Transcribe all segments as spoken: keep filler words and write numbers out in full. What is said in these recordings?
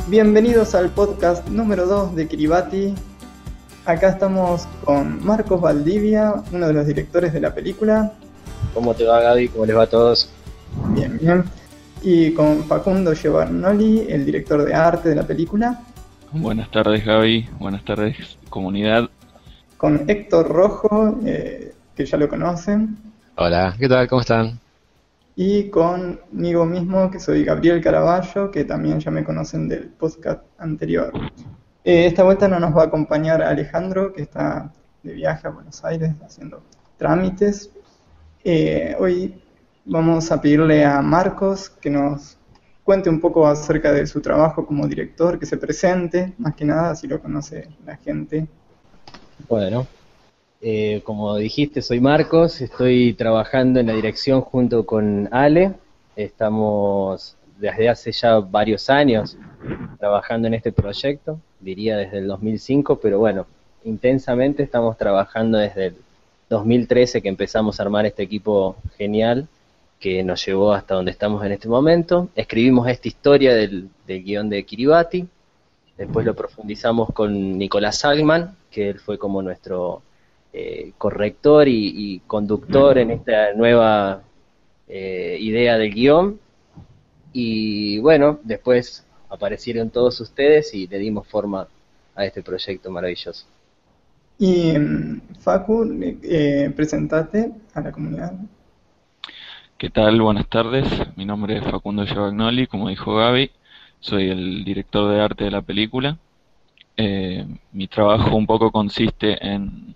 Bienvenidos al podcast número dos de Kiribati. Acá estamos con Marcos Valdivia, uno de los directores de la película. ¿Cómo te va, Gaby? ¿Cómo les va a todos? Bien, bien. Y con Facundo Giovannoli, el director de arte de la película. Buenas tardes, Gaby. Buenas tardes, comunidad. Con Héctor Rojo, eh, que ya lo conocen. Hola, ¿qué tal? ¿Cómo están? Y conmigo mismo, que soy Gabriel Caraballo, que también ya me conocen del podcast anterior. Eh, esta vuelta no nos va a acompañar Alejandro, que está de viaje a Buenos Aires haciendo trámites. Eh, hoy vamos a pedirle a Marcos que nos cuente un poco acerca de su trabajo como director, que se presente, más que nada, así lo conoce la gente. Bueno, eh, como dijiste, soy Marcos, estoy trabajando en la dirección junto con Ale. Estamos desde hace ya varios años trabajando en este proyecto, diría desde el dos mil cinco, pero bueno, intensamente estamos trabajando desde el dos mil trece que empezamos a armar este equipo genial que nos llevó hasta donde estamos en este momento. Escribimos esta historia del, del guión de Kiribati, después lo profundizamos con Nicolás Salman, que él fue como nuestro eh, corrector y, y conductor en esta nueva eh, idea del guión. Y bueno, después aparecieron todos ustedes y le dimos forma a este proyecto maravilloso. Y Facu, eh, presentate a la comunidad. ¿Qué tal? Buenas tardes. Mi nombre es Facundo Giovannoli, como dijo Gaby. Soy el director de arte de la película. Eh, mi trabajo un poco consiste en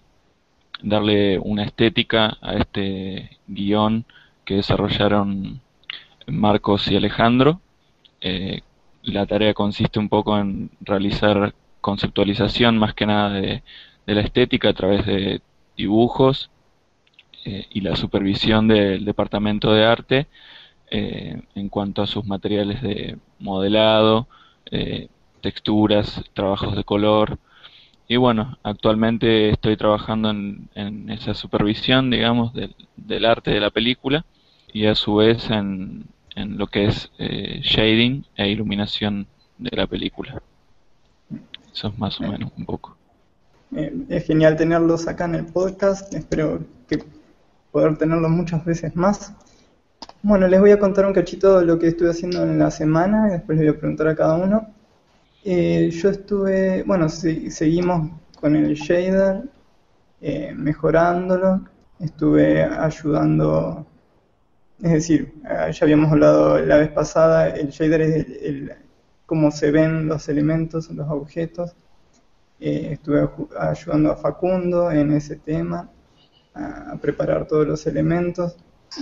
darle una estética a este guión que desarrollaron Marcos y Alejandro. Eh, la tarea consiste un poco en realizar conceptualización más que nada de, de la estética a través de dibujos eh, y la supervisión del departamento de arte eh, en cuanto a sus materiales de modelado, eh, texturas, trabajos de color. Y bueno, actualmente estoy trabajando en, en esa supervisión, digamos, del, del arte de la película y a su vez en, en lo que es eh, shading e iluminación de la película. Eso es más o menos un poco. Eh, es genial tenerlos acá en el podcast, espero que poder tenerlos muchas veces más. Bueno, les voy a contar un cachito de lo que estuve haciendo en la semana y después les voy a preguntar a cada uno. Eh, yo estuve, bueno, si, seguimos con el shader, eh, mejorándolo, estuve ayudando, es decir, eh, ya habíamos hablado la vez pasada, el shader es el, el, cómo se ven los elementos, los objetos. Eh, estuve ayudando a Facundo en ese tema, a preparar todos los elementos.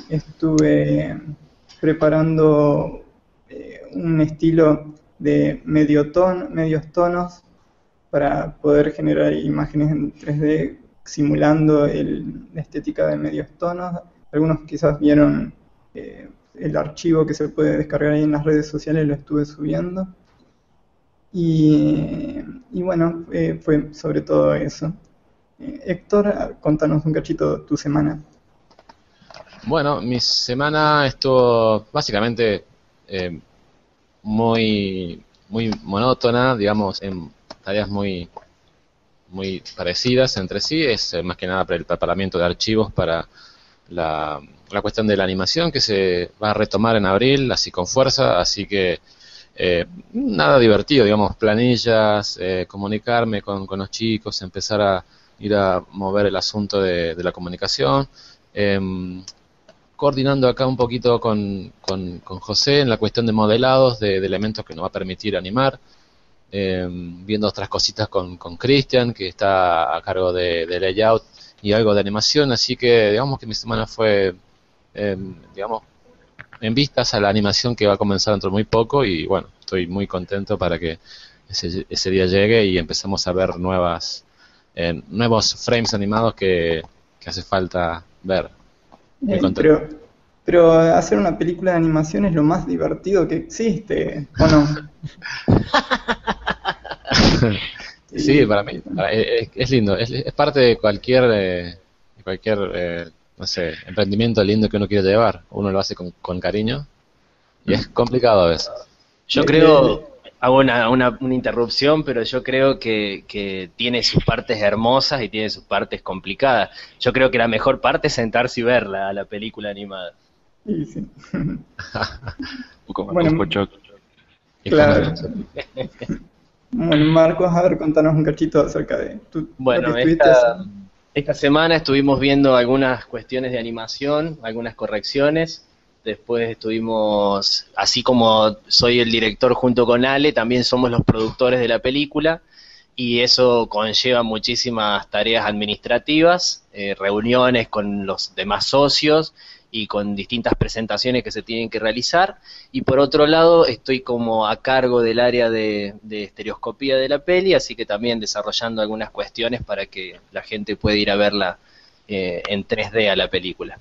Estuve preparando eh, un estilo de medio tono, medios tonos para poder generar imágenes en tres D simulando el, la estética de medios tonos. Algunos quizás vieron eh, el archivo que se puede descargar ahí en las redes sociales, lo estuve subiendo. Y, y bueno, eh, fue sobre todo eso. Eh, Héctor, contanos un cachito tu semana. Bueno, mi semana estuvo básicamente eh, muy muy monótona, digamos, en tareas muy muy parecidas entre sí. Es eh, más que nada para el preparamiento de archivos para la, la cuestión de la animación que se va a retomar en abril, así con fuerza, así que eh, nada divertido, digamos, planillas, eh, comunicarme con, con los chicos, empezar a ir a mover el asunto de, de la comunicación. Eh, coordinando acá un poquito con, con, con José en la cuestión de modelados de, de elementos que nos va a permitir animar, eh, viendo otras cositas con con Cristian, que está a cargo de, de layout y algo de animación, así que digamos que mi semana fue, eh, digamos, en vistas a la animación que va a comenzar dentro de muy poco, y bueno, estoy muy contento para que ese, ese día llegue y empecemos a ver nuevas eh, nuevos frames animados que, que hace falta ver. Eh, pero, pero hacer una película de animación es lo más divertido que existe, ¿o no? Sí, para mí para, es, es lindo, es, es parte de cualquier, eh, de cualquier eh, no sé, emprendimiento lindo que uno quiere llevar. Uno lo hace con, con cariño y es complicado a veces. Yo creo, hago una, una, una interrupción, pero yo creo que, que tiene sus partes hermosas y tiene sus partes complicadas. Yo creo que la mejor parte es sentarse y verla, la película animada. Sí, sí. Un poco más Bueno, Pochok. claro. Bueno, Marcos, a ver, contanos un cachito acerca de tu, Bueno, lo que estuviste esta, haciendo. esta semana estuvimos viendo algunas cuestiones de animación, algunas correcciones. Después estuvimos, así como soy el director junto con Ale, también somos los productores de la película, y eso conlleva muchísimas tareas administrativas, eh, reuniones con los demás socios y con distintas presentaciones que se tienen que realizar. Y por otro lado, estoy como a cargo del área de, de estereoscopía de la peli, así que también desarrollando algunas cuestiones para que la gente pueda ir a verla eh, en tres D a la película.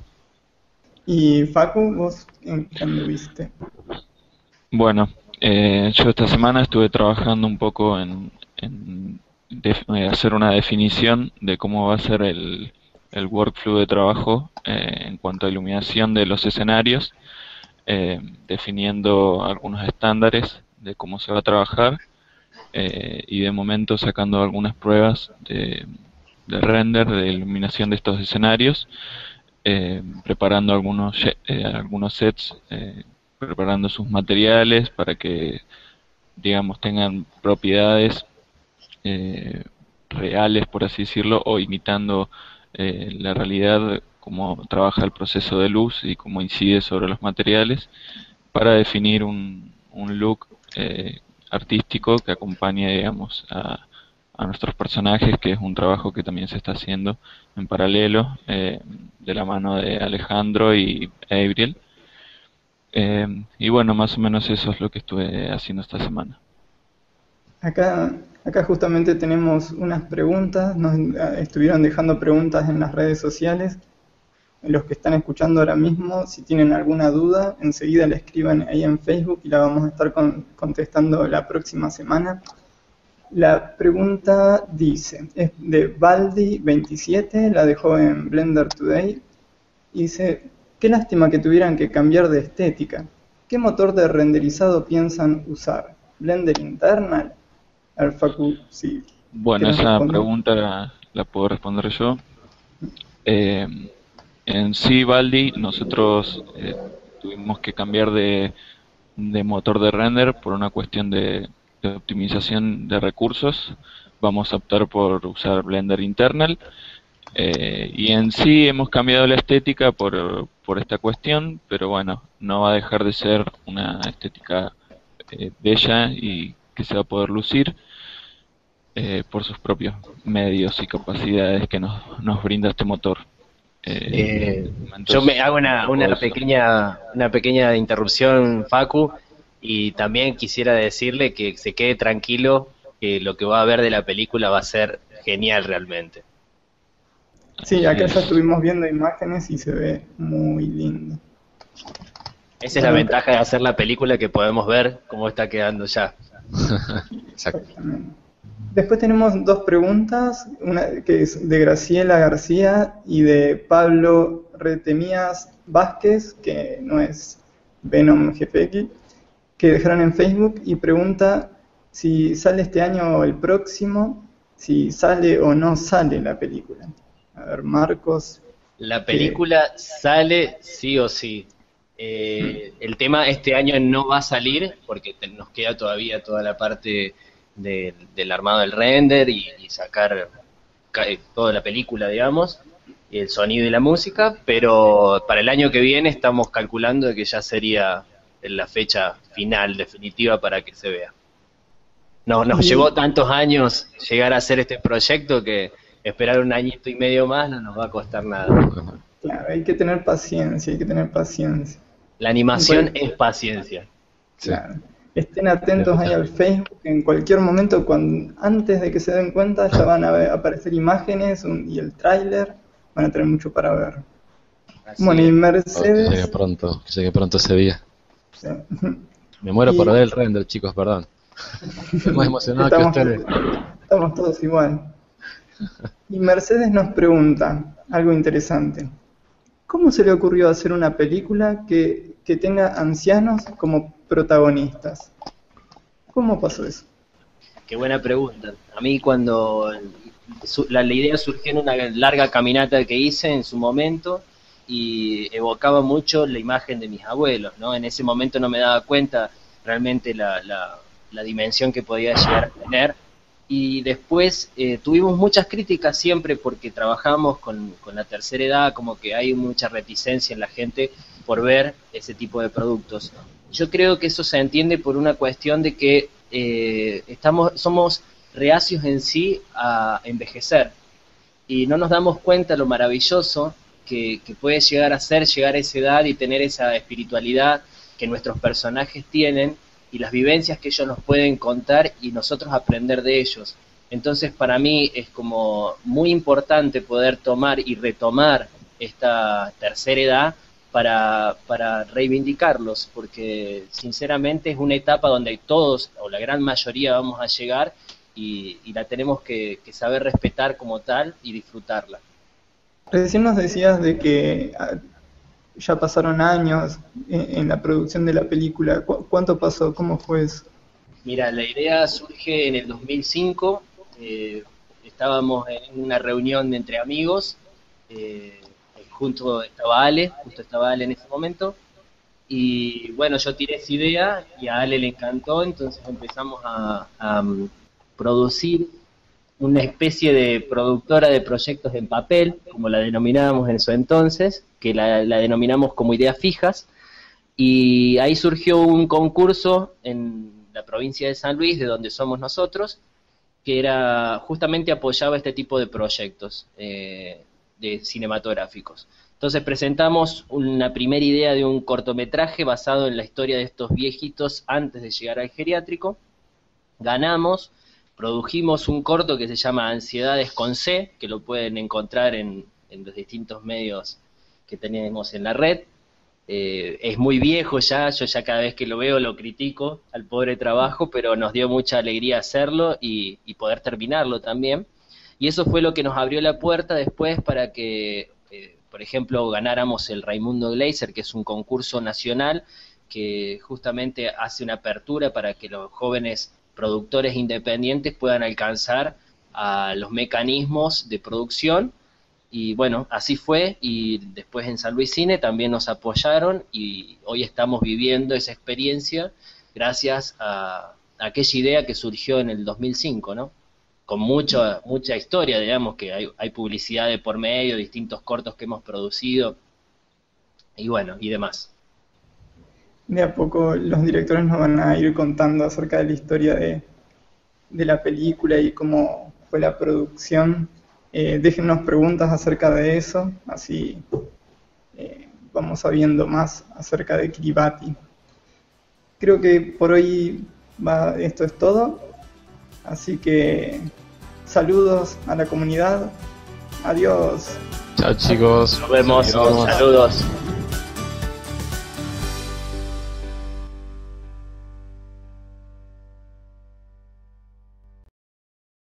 Y Facu, ¿vos en qué anduviste? Bueno, eh, yo esta semana estuve trabajando un poco en, en def- eh, hacer una definición de cómo va a ser el, el workflow de trabajo eh, en cuanto a iluminación de los escenarios, eh, definiendo algunos estándares de cómo se va a trabajar eh, y de momento sacando algunas pruebas de, de render, de iluminación de estos escenarios. Eh, preparando algunos eh, algunos sets, eh, preparando sus materiales para que, digamos, tengan propiedades eh, reales, por así decirlo, o imitando eh, la realidad, cómo trabaja el proceso de luz y cómo incide sobre los materiales, para definir un, un look eh, artístico que acompañe, digamos, a a nuestros personajes, que es un trabajo que también se está haciendo en paralelo, eh, de la mano de Alejandro y Abril. Eh, y bueno, más o menos eso es lo que estuve haciendo esta semana. Acá, acá justamente tenemos unas preguntas, nos eh, estuvieron dejando preguntas en las redes sociales. Los que están escuchando ahora mismo, si tienen alguna duda, enseguida la escriban ahí en Facebook y la vamos a estar con, contestando la próxima semana. La pregunta dice, es de Baldi veintisiete, la dejó en Blender Today, y dice, qué lástima que tuvieran que cambiar de estética. ¿Qué motor de renderizado piensan usar? ¿Blender Internal? Al Facu, sí. Bueno, ¿Querés esa responder? pregunta la, la puedo responder yo. Eh, en sí, Baldi, nosotros eh, tuvimos que cambiar de, de motor de render por una cuestión de, de optimización de recursos. Vamos a optar por usar Blender Internal. Eh, y en sí hemos cambiado la estética por, por esta cuestión, pero bueno, no va a dejar de ser una estética eh, bella y que se va a poder lucir eh, por sus propios medios y capacidades que nos, nos brinda este motor. Eh, yo me hago una, una pequeña una pequeña interrupción, Facu, y también quisiera decirle que se quede tranquilo, que lo que va a ver de la película va a ser genial realmente. Sí, acá ya estuvimos viendo imágenes y se ve muy lindo. Esa es la ventaja de hacer la película, que podemos ver cómo está quedando ya. Exacto. Después tenemos dos preguntas, una que es de Graciela García y de Pablo Retemías Vázquez, que no es Venom G P X, que dejaron en Facebook, y pregunta si sale este año o el próximo, si sale o no sale la película. A ver, Marcos. La película ¿qué? Sale sí o sí. Eh, el tema este año no va a salir porque te, nos queda todavía toda la parte de, del armado del render y, y sacar toda la película, digamos, y el sonido y la música, pero para el año que viene estamos calculando de que ya sería la fecha final, definitiva, para que se vea. Nos, nos llevó tantos años llegar a hacer este proyecto que esperar un añito y medio más no nos va a costar nada. Claro, hay que tener paciencia, hay que tener paciencia. La animación es paciencia. Claro. Estén atentos ahí al Facebook, en cualquier momento, cuando, antes de que se den cuenta, ya van a ver, aparecer imágenes un, y el tráiler, van a tener mucho para ver. Así bueno, y es. Mercedes... Que llegue pronto, que llegue pronto ese día. Sí. Me muero y... por ver el render, chicos, perdón. Estoy más emocionado estamos, que ustedes. Estamos todos igual. Y Mercedes nos pregunta algo interesante. ¿Cómo se le ocurrió hacer una película que, que tenga ancianos como protagonistas? ¿Cómo pasó eso? Qué buena pregunta. A mí cuando su- la, la idea surgió en una larga caminata que hice en su momento y evocaba mucho la imagen de mis abuelos, ¿no? En ese momento no me daba cuenta realmente la, la, la dimensión que podía llegar a tener. Y después eh, tuvimos muchas críticas siempre porque trabajamos con, con la tercera edad, como que hay mucha reticencia en la gente por ver ese tipo de productos. Yo creo que eso se entiende por una cuestión de que eh, estamos, somos reacios en sí a envejecer y no nos damos cuenta lo maravilloso que, que puede llegar a ser llegar a esa edad y tener esa espiritualidad que nuestros personajes tienen y las vivencias que ellos nos pueden contar y nosotros aprender de ellos. Entonces para mí es como muy importante poder tomar y retomar esta tercera edad para, para reivindicarlos, porque sinceramente es una etapa donde todos, o la gran mayoría, vamos a llegar y, y la tenemos que, que saber respetar como tal y disfrutarla. Recién nos decías de que ah, ya pasaron años en, en la producción de la película. ¿Cu- ¿Cuánto pasó? ¿Cómo fue eso? Mira, la idea surge en el dos mil cinco, eh, estábamos en una reunión entre amigos, eh, junto estaba Ale, justo estaba Ale en ese momento, y bueno, yo tiré esa idea y a Ale le encantó, entonces empezamos a, a um, producir una especie de productora de proyectos en papel, como la denominábamos en su entonces, que la, la denominamos como ideas fijas, y ahí surgió un concurso en la provincia de San Luis, de donde somos nosotros, que era justamente apoyaba este tipo de proyectos eh, de cinematográficos. Entonces presentamos una primera idea de un cortometraje basado en la historia de estos viejitos antes de llegar al geriátrico. Ganamos, produjimos un corto que se llama Ansiedades con C, que lo pueden encontrar en, en los distintos medios que tenemos en la red. Eh, es muy viejo ya, yo ya cada vez que lo veo lo critico al pobre trabajo, pero nos dio mucha alegría hacerlo y, y poder terminarlo también. Y eso fue lo que nos abrió la puerta después para que, eh, por ejemplo, ganáramos el Raimundo Gleiser, que es un concurso nacional que justamente hace una apertura para que los jóvenes productores independientes puedan alcanzar a los mecanismos de producción. Y bueno, así fue, y después en San Luis Cine también nos apoyaron y hoy estamos viviendo esa experiencia gracias a, a aquella idea que surgió en el dos mil cinco, ¿no? Con mucha mucha historia, digamos, que hay, hay publicidad de por medio, distintos cortos que hemos producido, y bueno, y demás. De a poco los directores nos van a ir contando acerca de la historia de, de la película y cómo fue la producción. Eh, déjennos preguntas acerca de eso, así eh, vamos sabiendo más acerca de Kiribati. Creo que por hoy va, esto es todo, así que saludos a la comunidad, adiós. Chao chicos. Nos vemos, Adiós. saludos.